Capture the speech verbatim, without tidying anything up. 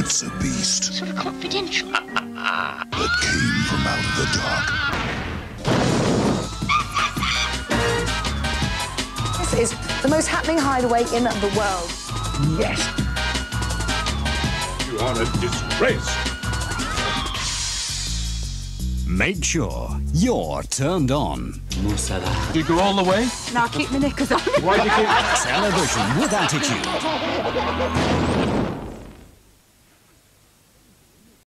It's a beast. Sort of confidential. That came from out of the dark. This is the most happening hideaway in the world. Yes. You are a disgrace. Make sure you're turned on. Do you go all the way? Now keep my knickers on. Why do you keep... Television with attitude.